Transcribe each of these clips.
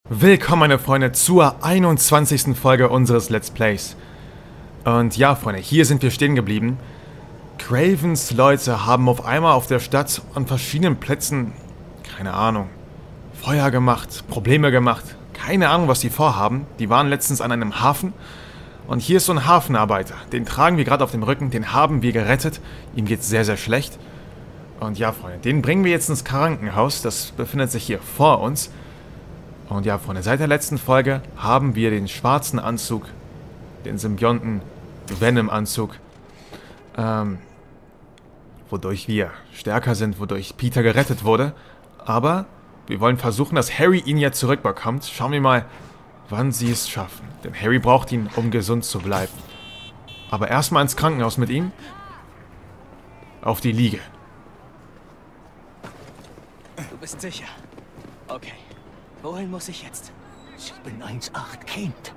Willkommen, meine Freunde, zur 21. Folge unseres Let's Plays. Und ja, Freunde, hier sind wir stehen geblieben. Cravens Leute haben auf einmal auf der Stadt an verschiedenen Plätzen, keine Ahnung, Feuer gemacht, Probleme gemacht. Keine Ahnung, was die vorhaben. Die waren letztens an einem Hafen. Und hier ist so ein Hafenarbeiter. Den tragen wir gerade auf dem Rücken, den haben wir gerettet. Ihm geht's sehr, sehr schlecht. Und ja, Freunde, den bringen wir jetzt ins Krankenhaus. Das befindet sich hier vor uns. Und ja, Freunde, seit der letzten Folge haben wir den schwarzen Anzug, den Symbionten-Venom-Anzug, wodurch wir stärker sind, wodurch Peter gerettet wurde. Aber wir wollen versuchen, dass Harry ihn jetzt zurückbekommt. Schauen wir mal, wann sie es schaffen. Denn Harry braucht ihn, um gesund zu bleiben. Aber erstmal ins Krankenhaus mit ihm. Auf die Liege. Du bist sicher? Okay. Wohin muss ich jetzt? 718 Kind.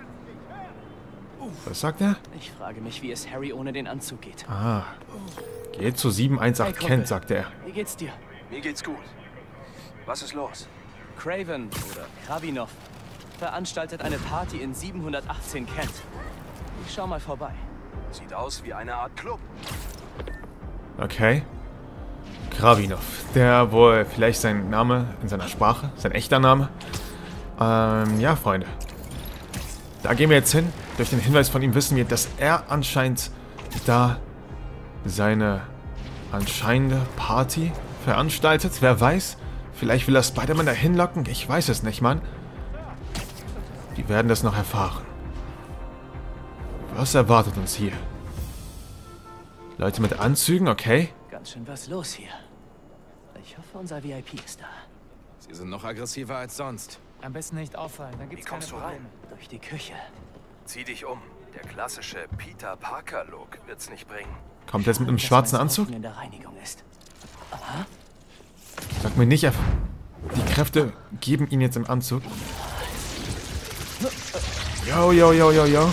Was sagt er? Ich frage mich, wie es Harry ohne den Anzug geht. Ah. Geht zu 718 Hey, Kumpel. Kent, sagt er. Wie geht's dir? Mir geht's gut. Was ist los? Craven oder Kravinov veranstaltet eine Party in 718 Kent. Ich schau mal vorbei. Sieht aus wie eine Art Club. Okay. Kravinov. Der wohl vielleicht sein Name in seiner Sprache, sein echter Name. Ja, Freunde. Da gehen wir jetzt hin. Durch den Hinweis von ihm wissen wir, dass er anscheinend da seine anscheinende Party veranstaltet. Wer weiß, vielleicht will er Spider-Man da hinlocken. Ich weiß es nicht, Mann. Die werden das noch erfahren. Was erwartet uns hier? Leute mit Anzügen, okay. Ganz schön was los hier. Ich hoffe, unser VIP ist da. Sie sind noch aggressiver als sonst. Am besten nicht auffallen, dann gibt's Wie keine kommst du Probleme. Durch die Küche. Zieh dich um. Der klassische Peter Parker-Look wird's nicht bringen. Kommt jetzt mit einem Dass schwarzen mein Anzug? Smoking in der Reinigung ist. Sag mir nicht, die Kräfte geben ihn jetzt im Anzug. Yo, yo, yo, yo, yo.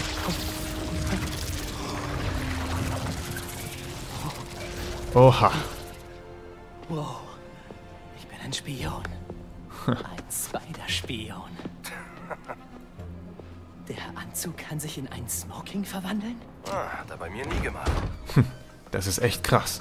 Oha. Wow. Ich bin ein Spion. Ein Spider-Spion. Der Anzug kann sich in ein Smoking verwandeln? Ah, hat er bei mir nie gemacht. Das ist echt krass.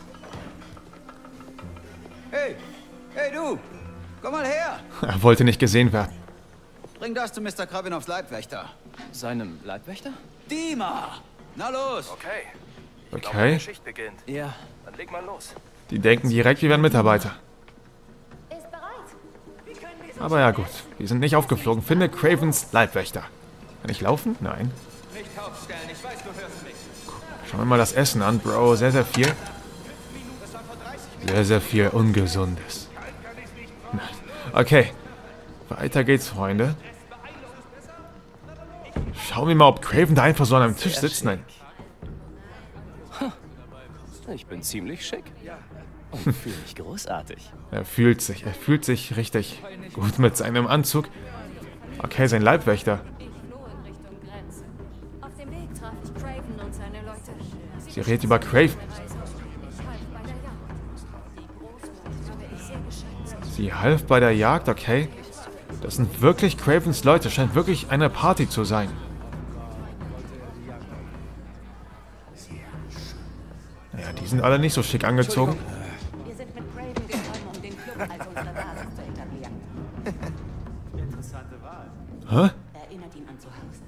Hey, hey du, komm mal her. Er wollte nicht gesehen werden. Bring das zu Mr. Kravinovs Leibwächter. Seinem Leibwächter? Dima, na los. Okay. Ich glaube, Okay. meine Schicht beginnt. Ja. Dann leg mal los. Die denken direkt, wir wären Mitarbeiter. Ist bereit. Aber ja gut, wir sind nicht aufgeflogen. Finde Cravens Leibwächter. Kann ich laufen? Nein. Nicht aufstellen, ich weiß, du hörst mich. Schauen wir mal das Essen an, Bro. Sehr, sehr viel. Sehr, sehr viel Ungesundes. Okay. Weiter geht's, Freunde. Schauen wir mal, ob Craven da einfach so an einem Tisch sitzt. Nein. Ich bin ziemlich schick. Und fühle mich großartig. Er fühlt sich richtig gut mit seinem Anzug. Okay, sein Leibwächter. Ich floh in Richtung Grenze. Auf dem Weg traf ich Craven und seine Leute. Sie redet über Craven. Ich half bei der Jagd. Die Großmutter habe ich sehr geschätzt. Sie half bei der Jagd, okay. Das sind wirklich Cravens Leute. Scheint wirklich eine Party zu sein. Naja, die sind alle nicht so schick angezogen. Wir sind mit Craven gekommen, um den Club als unsere Basis zu etablieren. Hä? Erinnert ihn an zu Hause.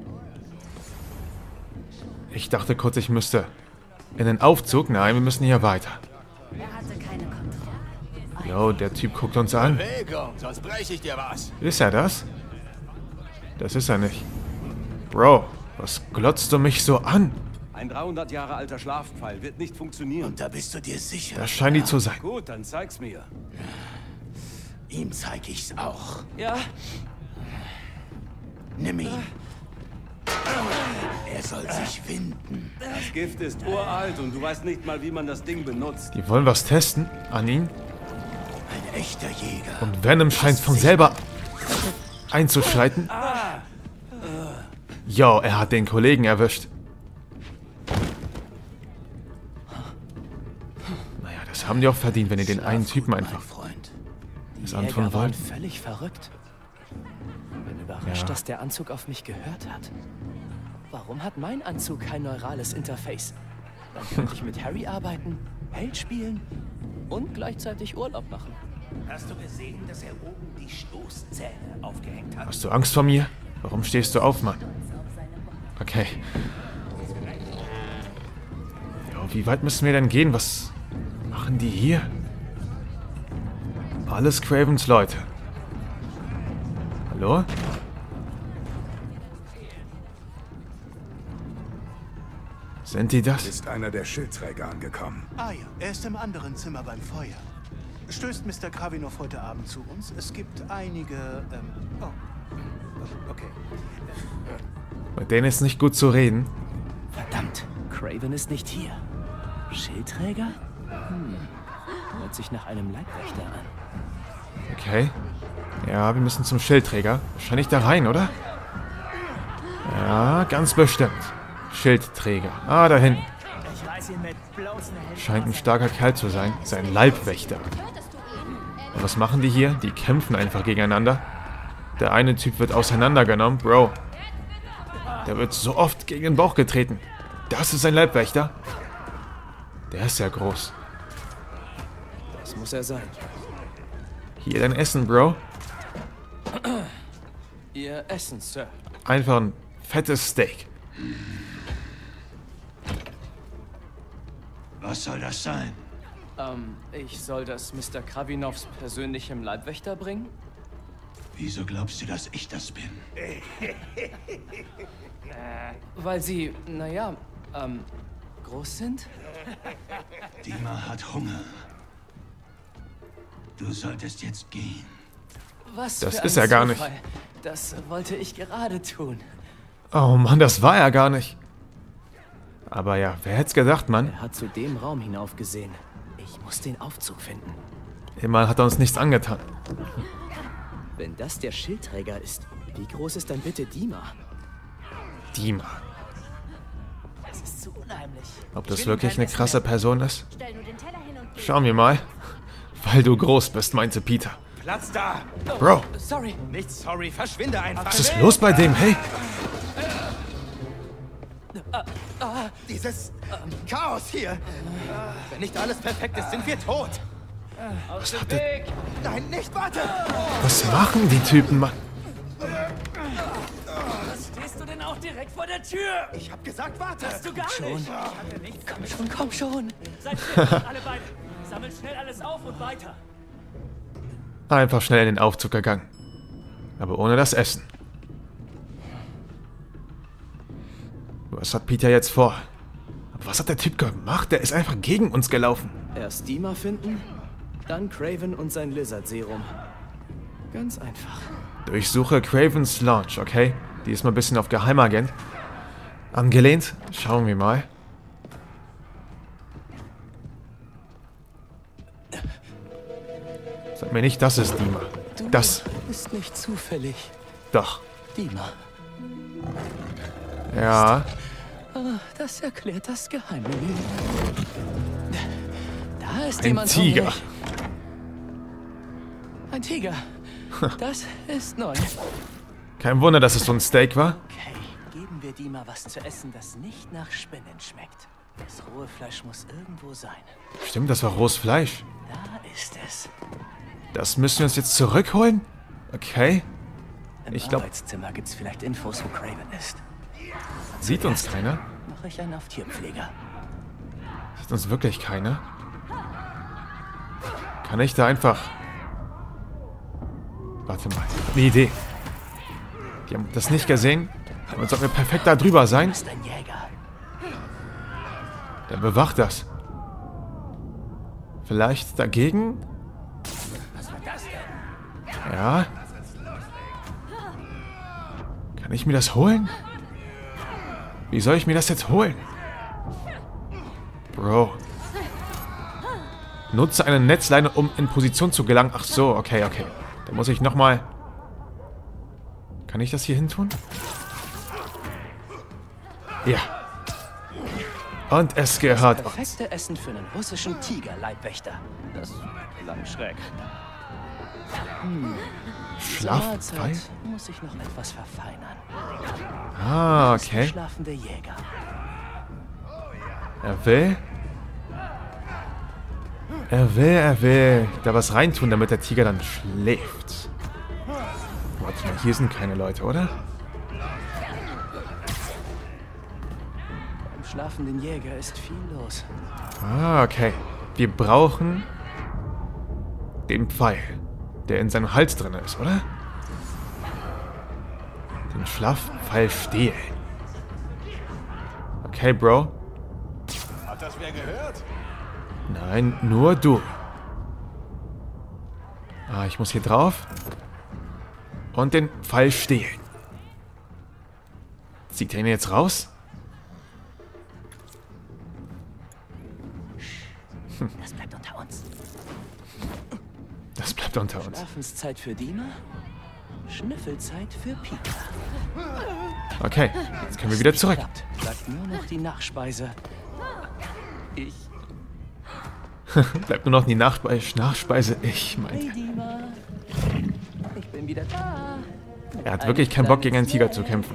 Ich dachte kurz, ich müsste in den Aufzug. Nein, wir müssen hier weiter. Er hatte keine Kontrolle. Jo, der Typ guckt uns an. Bewegung, sonst breche ich dir was. Ist er das? Das ist er nicht. Bro, was glotzt du mich so an? Ein 300 Jahre alter Schlafpfeil wird nicht funktionieren. Und da bist du dir sicher? Das scheinen die zu sein. Gut, dann zeig's mir. Ihm zeig ich's auch. Ja, Nimm ihn. Er soll sich winden. Das Gift ist uralt und du weißt nicht mal, wie man das Ding benutzt. Die wollen was testen an ihn. Ein echter Jäger. Und Venom scheint von selber einzuschreiten. Jo, er hat den Kollegen erwischt. Naja, das haben die auch verdient, wenn ihr den einen Typen einfach Freund. das die Jäger antun waren wollt. völlig verrückt. überrascht, dass der Anzug auf mich gehört hat. Warum hat mein Anzug kein neurales Interface? Dann könnte ich mit Harry arbeiten, Held spielen und gleichzeitig Urlaub machen. Hast du gesehen, dass er oben die Stoßzähne aufgehängt hat? Hast du Angst vor mir? Warum stehst du auf, Mann? Okay. Jo, wie weit müssen wir denn gehen? Was machen die hier? Alles Cravens Leute. Hallo? Sind die das? Ist einer der Schildträger angekommen. Ah ja, er ist im anderen Zimmer beim Feuer. Stößt Mr. Kravinoff heute Abend zu uns? Es gibt einige, oh. Okay. Mit denen ist nicht gut zu reden. Verdammt, Craven ist nicht hier. Schildträger? Hört sich nach einem Leibwächter an. Okay. Ja, wir müssen zum Schildträger. Wahrscheinlich da rein, oder? Ja, ganz bestimmt. Schildträger. Ah, da hinten. Ich reiß ihn mit bloßen Händen. Scheint ein starker Kerl zu sein. Sein Leibwächter. Und was machen die hier? Die kämpfen einfach gegeneinander. Der eine Typ wird auseinandergenommen. Bro. Der wird so oft gegen den Bauch getreten. Das ist ein Leibwächter. Der ist ja groß. Das muss er sein. Hier dein Essen, Bro. Ihr Essen, Sir. Einfach ein fettes Steak. Was soll das sein? Ich soll das Mr. Kravinoffs persönlichem Leibwächter bringen? Wieso glaubst du, dass ich das bin? Weil sie, naja, groß sind? Dima hat Hunger. Du solltest jetzt gehen. Was Das für ein ist er gar Zufall. Das wollte ich gerade tun. Oh Mann, das war er gar nicht. Aber ja, wer hätte es gedacht, Mann? Er hat zu dem Raum hinaufgesehen. Ich muss den Aufzug finden. Immerhin hat er uns nichts angetan. Wenn das der Schildträger ist, wie groß ist dann bitte Dima? Dima. Das ist zu unheimlich. Ob das wirklich eine krasse Person ist? Stell nur den Teller hin und geh. Schauen wir mal. Weil du groß bist, meinte Peter. Platz da! Bro, Sorry. Nicht sorry, verschwinde einfach. was ist los bei dem? Hey, Dieses Chaos hier. Wenn nicht alles perfekt ist, sind wir tot. Aus dem Weg! Nein, nicht, warte! was machen die Typen, Mann? Was stehst du denn auch direkt vor der Tür? Ich hab gesagt, warte! Hast du gar nicht! Komm schon. Seid still, alle beide. Sammelt schnell alles auf und weiter. Einfach schnell in den Aufzug gegangen. Aber ohne das Essen. Was hat Peter jetzt vor? Aber was hat der Typ gemacht? Der ist einfach gegen uns gelaufen. Erst Dima finden, dann Craven und sein Lizard-Serum. Ganz einfach. Durchsuche Cravens Lodge, okay? Die ist mal ein bisschen auf Geheimagent angelehnt. Schauen wir mal. Sag mir nicht, das ist Dima. Das. Ist nicht zufällig. Doch. Dima. Ja. Das erklärt das Geheimmenü. Da ist Ein jemand Tiger. hungrig. Ein Tiger. Das ist neu. Kein Wunder, dass es so ein Steak war. Okay, geben wir Dima was zu essen, das nicht nach Spinnen schmeckt. Das rohe Fleisch muss irgendwo sein. Stimmt, das war rohes Fleisch. Da ist es. Das müssen wir uns jetzt zurückholen? Okay. Im Ich glaub- Arbeitszimmer gibt's vielleicht Infos, wo Craven ist. Sieht uns keiner? Mache ich einen auf Tierpfleger. Sieht uns wirklich keiner? Kann ich da einfach... Warte mal, ich hab eine Idee. Die haben das nicht gesehen. Und sollten wir perfekt da drüber sein, Ist ein Jäger. dann bewacht das. Vielleicht dagegen? Ja. Kann ich mir das holen? Wie soll ich mir das jetzt holen? Bro. Nutze eine Netzleine, um in Position zu gelangen. Ach so, okay, okay. Dann muss ich nochmal... Kann ich das hier hin tun? Ja. Und es gehört uns. Perfekte Essen für einen russischen Tigerleibwächter. Das klang schräg. Schlafpfeil? Mahlzeit muss ich noch etwas verfeinern. Ah, Das ist der okay. schlafende Jäger. Er will da was reintun, damit der Tiger dann schläft. Warte mal, hier sind keine Leute, oder? Beim schlafenden Jäger ist viel los. Ah, okay. Wir brauchen den Pfeil, der in seinem Hals drin ist, oder? Den Schlafpfeil stehlen. Okay, Bro. Hat das wer gehört? Nein, nur du. Ah, ich muss hier drauf. Und den Pfeil stehlen. Zieht er ihn jetzt raus? Das bleibt unter uns. Das bleibt unter uns. Schlafenszeit für Dina, Schnüffelzeit für Peter. Okay, jetzt können wir wieder zurück. Klappt. Bleibt nur noch die Nachspeise. Ich. Bleibt nur noch die Nachspeise. Ich meinte. Hey Dina. Ich bin wieder da. Er hat wirklich keinen Bock, gegen einen Tiger zu kämpfen.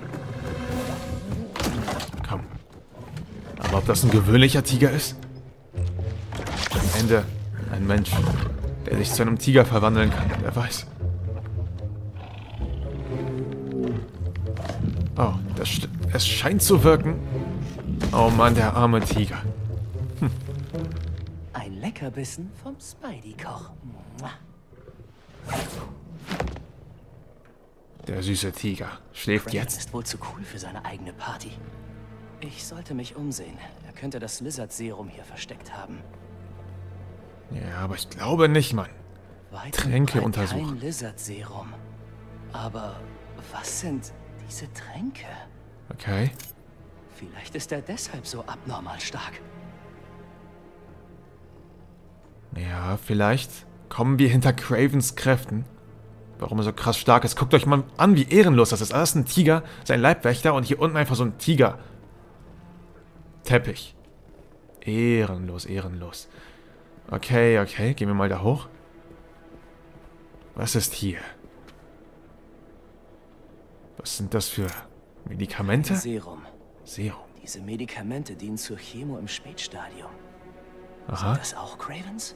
Komm. Aber ob das ein gewöhnlicher Tiger ist? Am Ende ein Mensch, der sich zu einem Tiger verwandeln kann. Wer weiß. Oh, es scheint zu wirken. Oh Mann, der arme Tiger. Ein Leckerbissen vom Spidey-Koch. Der süße Tiger schläft Raven jetzt. ist wohl zu cool für seine eigene Party. Ich sollte mich umsehen. Er könnte das Lizard-Serum hier versteckt haben. Ja, aber ich glaube nicht, Mann. Weit Tränke und breit untersuchen. Kein Lizard-Serum. Aber was sind diese Tränke? Okay. Vielleicht ist er deshalb so abnormal stark. Ja, vielleicht kommen wir hinter Cravens Kräften. Warum er so krass stark ist. Guckt euch mal an, wie ehrenlos das ist. Alles ein Tiger, sein Leibwächter und hier unten einfach so ein Tiger. Teppich. Ehrenlos, ehrenlos. Okay, okay, gehen wir mal da hoch. Was ist hier? Was sind das für Medikamente? Serum. Serum. Diese Medikamente dienen zur Chemo im Spätstadium. Aha. Sind das auch Cravens?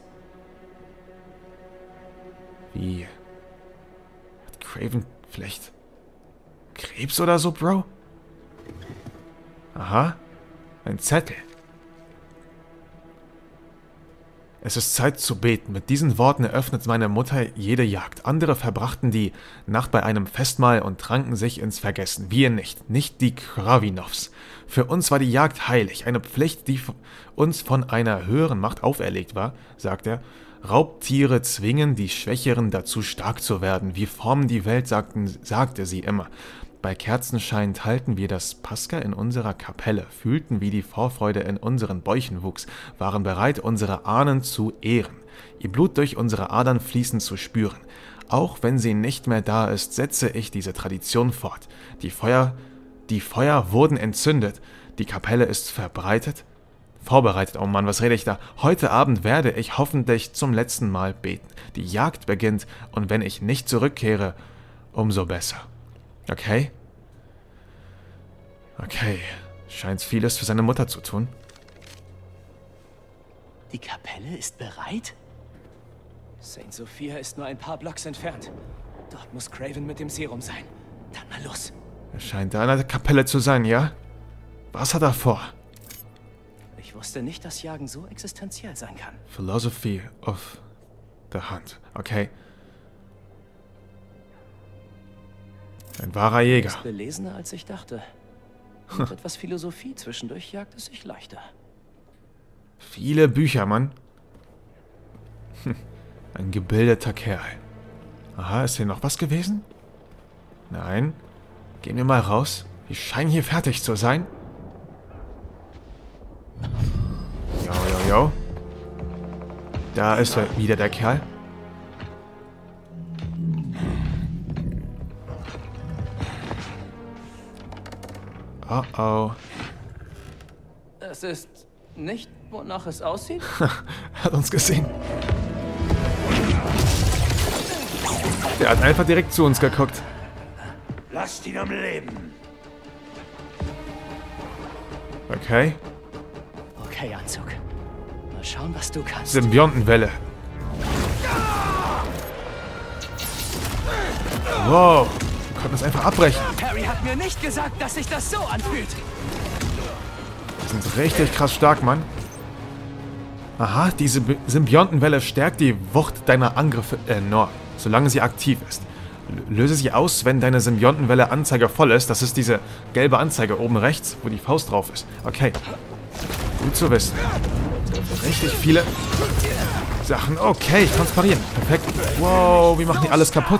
Wie? Hat Craven vielleicht Krebs oder so, Bro? Aha. Ein Zettel. Es ist Zeit zu beten. Mit diesen Worten eröffnet meine Mutter jede Jagd. Andere verbrachten die Nacht bei einem Festmahl und tranken sich ins Vergessen. Wir nicht. Nicht die Kravinovs. Für uns war die Jagd heilig. Eine Pflicht, die uns von einer höheren Macht auferlegt war, sagt er. Raubtiere zwingen die Schwächeren dazu, stark zu werden. Wir formen die Welt, sagte sie immer. Bei Kerzenschein teilten wir das Pascha in unserer Kapelle, fühlten, wie die Vorfreude in unseren Bäuchen wuchs, waren bereit, unsere Ahnen zu ehren, ihr Blut durch unsere Adern fließen zu spüren. Auch wenn sie nicht mehr da ist, setze ich diese Tradition fort. Die Feuer wurden entzündet, die Kapelle ist vorbereitet. Oh Mann, was rede ich da? Heute Abend werde ich hoffentlich zum letzten Mal beten. Die Jagd beginnt und wenn ich nicht zurückkehre, umso besser. Okay. Okay. Scheint vieles für seine Mutter zu tun. Die Kapelle ist bereit? St. Sophia ist nur ein paar Blocks entfernt. Dort muss Craven mit dem Serum sein. Dann mal los. Er scheint da in der Kapelle zu sein, ja? Was hat er vor? Ich wusste nicht, dass Jagen so existenziell sein kann. Philosophy of the Hunt. Okay. Ein wahrer Jäger. Ist belesener, als ich dachte. Mit etwas Philosophie zwischendurch jagt es sich leichter. Viele Bücher, Mann. Ein gebildeter Kerl. Aha, ist hier noch was gewesen? Nein. Gehen wir mal raus. Wir scheinen hier fertig zu sein. Jo, jo, jo. Da ist wieder der Kerl. Oh oh. Es ist nicht, wonach es aussieht? Hat uns gesehen. Der hat einfach direkt zu uns geguckt. Lasst ihn am Leben. Okay. Okay, Anzug. Mal schauen, was du kannst. Symbiontenwelle. Wow. Wir konnten das einfach abbrechen. Harry hat mir nicht gesagt, dass sich das so anfühlt. Die sind richtig krass stark, Mann. Aha, diese Symbiontenwelle stärkt die Wucht deiner Angriffe enorm, solange sie aktiv ist. Löse sie aus, wenn deine Symbiontenwelle-Anzeige voll ist. Das ist diese gelbe Anzeige oben rechts, wo die Faust drauf ist. Okay. Gut zu wissen. Richtig viele Sachen. Okay, transparieren. Perfekt. Wow, wir machen die alles kaputt.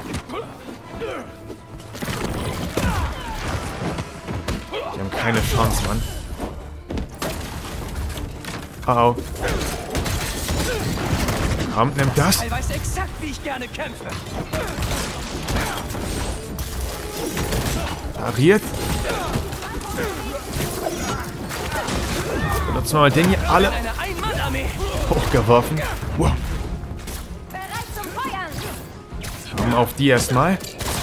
Die haben keine Chance, Mann. Oh. Komm, nimm das. Ich weiß exakt, wie ich gerne kämpfe. Pariert. Benutzen wir mal den hier alle Eine Ein-Mann-Armee. hochgeworfen. Wow. Bereit zum Feuern! Komm auf die erstmal.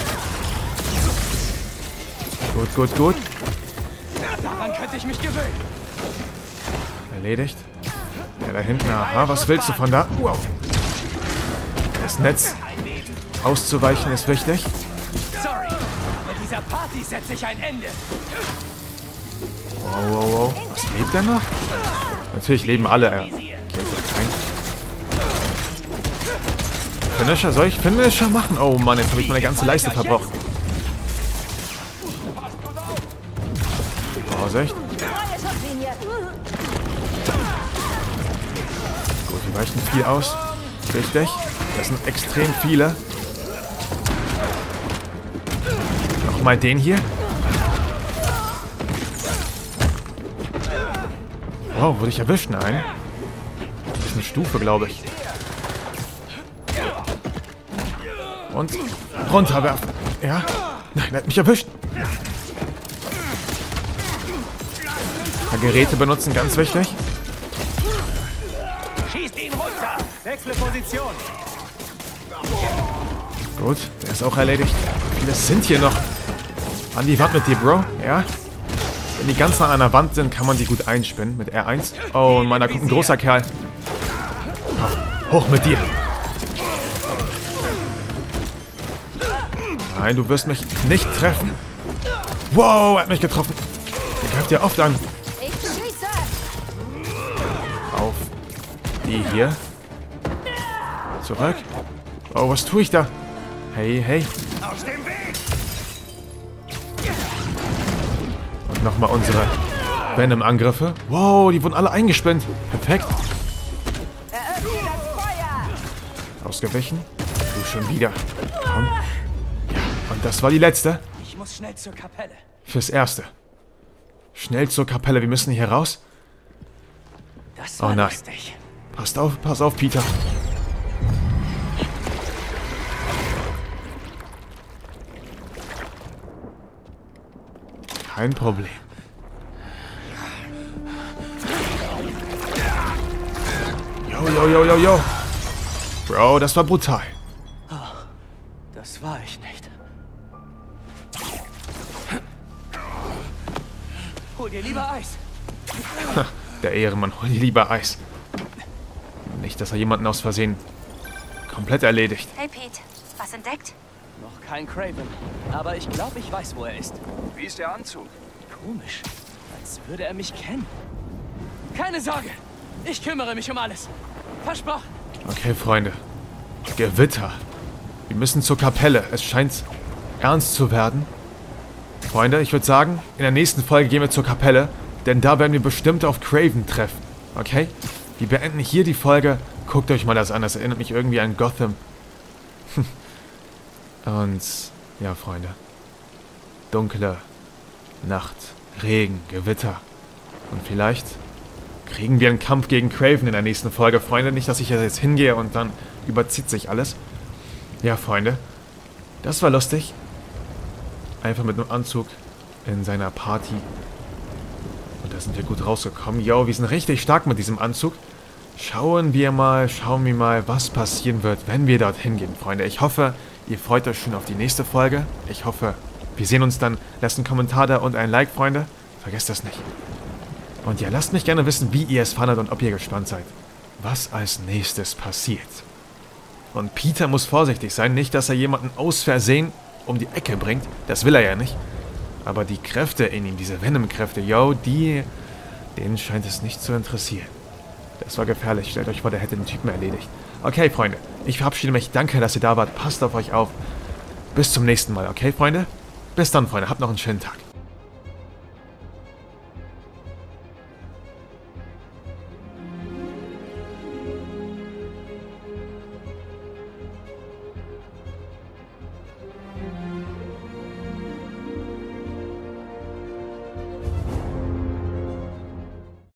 Gut, gut, gut. Daran könnte ich mich gewöhnen. Erledigt. Der da hinten. Aha, was willst du von da? Wow. Das Netz auszuweichen ist wichtig. Sorry, aber dieser Party setze ich ein Ende. Wow, wow, wow. Was lebt er noch? Natürlich leben alle. Finisher, soll ich Finisher machen? Oh Mann, jetzt habe ich meine ganze Leiste verbrochen. Vorsicht. Gut, die weichen viel aus. Richtig. Das sind extrem viele. Nochmal den hier. Wow, wurde ich erwischt? Nein. Das ist eine Stufe, glaube ich. Und runterwerfen. Ja. Nein, er hat mich erwischt. Geräte benutzen, ganz wichtig. Schießt ihn runter. Wechsle Position. Gut, der ist auch erledigt. Wie viele sind hier noch? An die Wand mit dir, Bro. Ja. Wenn die ganz nah an der Wand sind, kann man die gut einspinnen mit R1. Oh, und meiner kommt ein großer Kerl. Hoch mit dir. Nein, du wirst mich nicht treffen. Wow, er hat mich getroffen. Der greift ja oft an. Ich schieße! Auf die hier. Zurück. Oh, was tue ich da? Hey, hey. Aus dem Weg. Und nochmal unsere Venom-Angriffe. Wow, die wurden alle eingespinnt. Perfekt. Eröffne das Feuer! Ausgewichen. Du schon wieder. Komm. Ja, und das war die letzte. Ich muss schnell zur Kapelle. Fürs Erste. Schnell zur Kapelle. Wir müssen hier raus. Das war nein. lustig. Pass auf, Peter. Kein Problem. Yo. Bro, das war brutal. Das war ich nicht. Hol dir lieber Eis. Der Ehrenmann, hol dir lieber Eis. Nicht, dass er jemanden aus Versehen komplett erledigt. Hey Pete, was entdeckt? Noch kein Craven. Aber ich glaube, ich weiß, wo er ist. Wie ist der Anzug? Komisch. Als würde er mich kennen. Keine Sorge. Ich kümmere mich um alles. Versprochen. Okay, Freunde. Gewitter. Wir müssen zur Kapelle. Es scheint ernst zu werden. Freunde, ich würde sagen, in der nächsten Folge gehen wir zur Kapelle, denn da werden wir bestimmt auf Craven treffen. Okay? Wir beenden hier die Folge. Guckt euch mal das an. Das erinnert mich irgendwie an Gotham. Und ja, Freunde. Dunkle Nacht, Regen, Gewitter. Und vielleicht kriegen wir einen Kampf gegen Craven in der nächsten Folge. Freunde, nicht, dass ich jetzt hingehe und dann überzieht sich alles. Ja, Freunde. Das war lustig. Einfach mit einem Anzug in seiner Party. Und da sind wir gut rausgekommen. Yo, wir sind richtig stark mit diesem Anzug. Schauen wir mal, was passieren wird, wenn wir dorthin gehen, Freunde. Ich hoffe, Ihr freut euch schon auf die nächste Folge. Ich hoffe, wir sehen uns dann. Lasst einen Kommentar da und ein Like, Freunde. Vergesst das nicht. Und ja, lasst mich gerne wissen, wie ihr es fandet und ob ihr gespannt seid, was als nächstes passiert. Und Peter muss vorsichtig sein, nicht, dass er jemanden aus Versehen um die Ecke bringt. Das will er ja nicht. Aber die Kräfte in ihm, diese Venom-Kräfte, yo, denen scheint es nicht zu interessieren. Das war gefährlich. Stellt euch vor, der hätte den Typen erledigt. Okay, Freunde, ich verabschiede mich. Danke, dass ihr da wart. Passt auf euch auf. Bis zum nächsten Mal, okay, Freunde? Bis dann, Freunde. Habt noch einen schönen Tag.